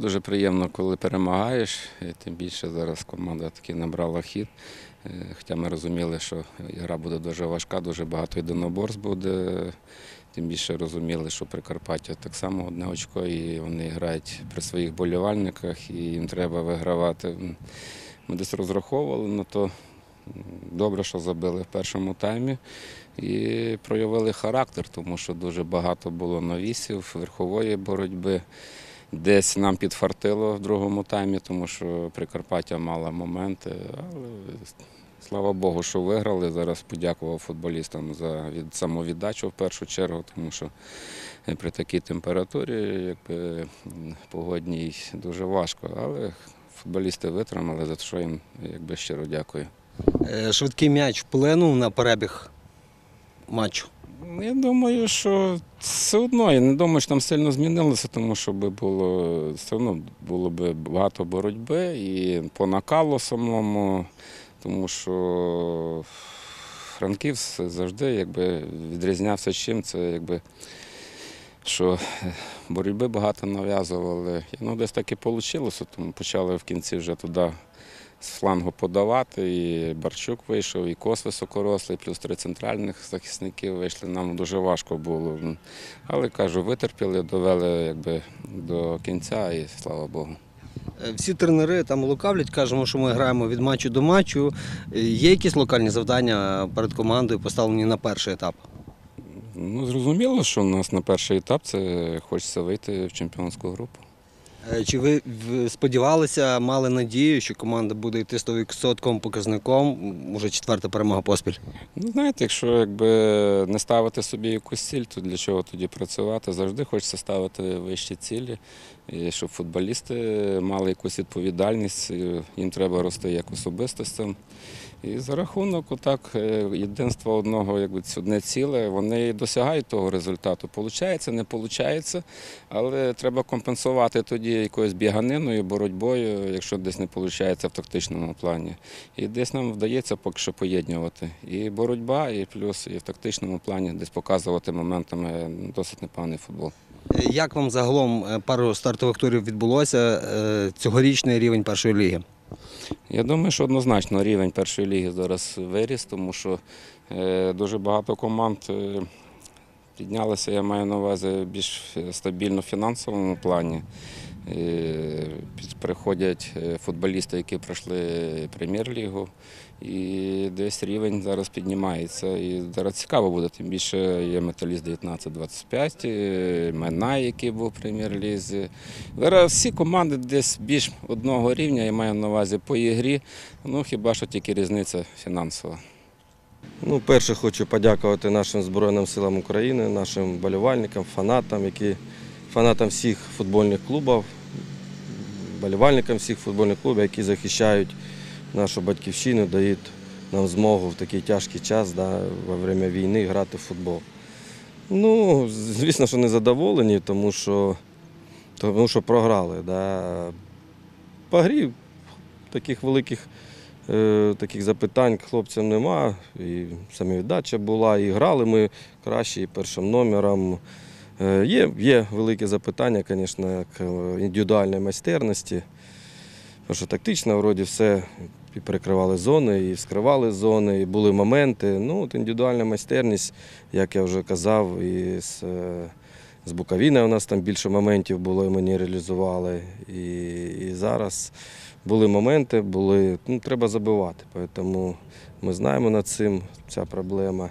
дуже приємно, коли перемагаєш, і тим більше зараз команда таки набрала хід. Хоча ми розуміли, що гра буде дуже важка, дуже багато єдиноборств буде. Тим більше розуміли, що Прикарпаття так само одне очко, і вони грають при своїх болівальниках, і їм треба вигравати. Ми десь розраховували на то. Добре, що забили в першому таймі і проявили характер, тому що дуже багато було навісів, верхової боротьби. Десь нам підфартило в другому таймі, тому що Прикарпаття мала моменти, але слава Богу, що виграли. Зараз подякував футболістам за самовіддачу в першу чергу, тому що при такій температурі, погодній, дуже важко. Але футболісти витримали, за що їм щиро дякую. Швидкий м'яч вплинув на перебіг матчу? Я думаю, що все одно, я не думаю, що там сильно змінилося, тому що все одно було б багато боротьби і по накалу самому, тому що Франківськ завжди відрізнявся чим, це що боротьби багато нав'язували. Десь так і вийшло, тому почали в кінці вже туди з флангу подавати, і Барчук вийшов, і Кос високорослий, плюс 3 центральних захисників вийшли. Нам дуже важко було. Але, кажу, витерпіли, довели до кінця і слава Богу. Всі тренери там лукавлять, кажемо, що ми граємо від матчу до матчу. Є якісь локальні завдання перед командою поставлені на перший етап? Зрозуміло, що у нас на перший етап це хочеться вийти в чемпіонську групу. Чи ви сподівалися, мали надію, що команда буде йти 100% показником, уже 4-та перемога поспіль? Знаєте, якщо не ставити собі якусь ціль, то для чого тоді працювати? Завжди хочеться ставити вищі цілі, і щоб футболісти мали якусь відповідальність, їм треба рости як особистостям. І за рахунок єдинства одне ціле, вони досягають того результату. Получається, не виходить, але треба компенсувати тоді якоюсь біганиною, боротьбою, якщо десь не виходить в тактичному плані. І десь нам вдається поки що поєднувати і боротьба, і плюс і в тактичному плані десь показувати моментами досить непоганий футбол. Як вам загалом пару стартових турів відбулося, цьогорічний рівень першої ліги? Я думаю, що однозначно рівень першої ліги зараз виріс, тому що дуже багато команд піднялися, я маю на увазі, більш стабільно в фінансовому плані. Приходять футболісти, які пройшли прем'єр-лігу, і десь рівень зараз піднімається. І зараз цікаво буде, тим більше є Металіст 19-25, Минай, який був в прем'єр-лізі. Зараз всі команди десь більш одного рівня, я маю на увазі по ігрі, хіба що тільки різниця фінансова. Перше хочу подякувати нашим Збройним силам України, нашим вболівальникам, фанатам всіх футбольних клубів, вболівальникам всіх футбольних клубів, які захищають нашу батьківщину, дають нам змогу в такий тяжкий час, во время війни грати в футбол. Звісно, що не задоволені, тому що програли. По грі таких великих запитань хлопцям нема, і самовіддача була, і грали ми краще, і першим номером. Є великі запитання, звісно, к індивідуальній майстерності, тому що тактично вроді все, і перекривали зони, і вскривали зони, і були моменти. Індивідуальна майстерність, як я вже казав, і з Буковиною у нас там більше моментів було, і ми не реалізували. І зараз були моменти, треба забивати. Тому ми знаємо над цим, ця проблема.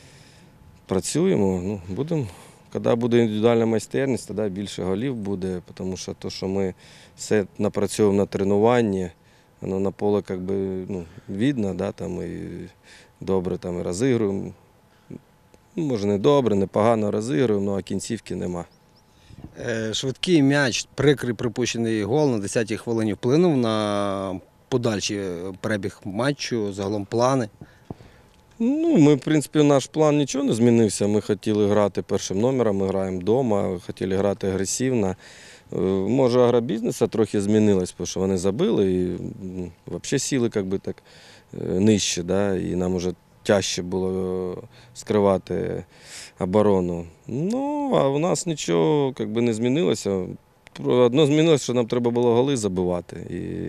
Працюємо, будемо. Коли буде індивідуальна майстерність, тоді більше голів буде, тому що те, що ми все напрацьовуємо на тренуванні, воно на поле видно, і добре і розігруємо. Може не добре, не погано розігруємо, а кінцівки нема. Швидкий м'яч, прикрий припущений гол на 10-й хвилині вплинув на подальший перебіг матчу, загалом плани? Ми, в принципі, наш план нічого не змінився. Ми хотіли грати першим номером, ми граємо вдома, хотіли грати агресивно. Може, агробізнесу трохи змінилось, тому що вони забили і взагалі сіли так нижче, і нам вже тяжче було скривати оборону. А у нас нічого не змінилося. одно змінилося, що нам треба було голи забивати. І,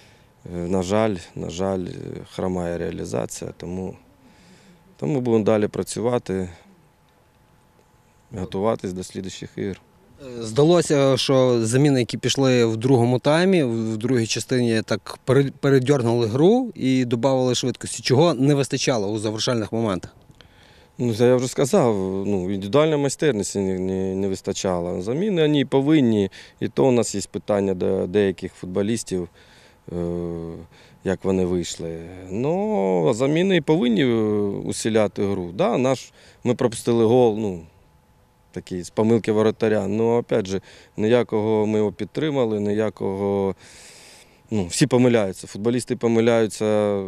на жаль, хромає реалізація, тому будемо далі працювати, готуватись до слідчих ігор. Здалося, що заміни, які пішли в другому таймі, в другій частині, так передьорнули гру і додавали швидкості. Чого не вистачало у завершальних моментах? Ну, я вже сказав, індивідуальної майстерності не вистачало. Заміни вони повинні, і то у нас є питання до деяких футболістів, як вони вийшли. Ну, заміни і повинні усиляти гру. Да, ми пропустили гол, такий з помилки воротаря. Ну, опять же, ніякого ми його підтримали, ніякого. Всі помиляються. Футболісти помиляються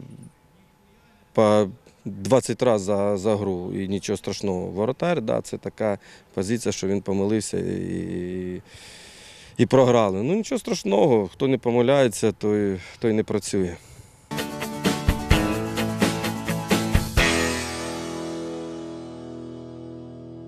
по 20 разів за гру і нічого страшного. Воротар, да, це така позиція, що він помилився і програли. Ну, нічого страшного, хто не помиляється, той не працює.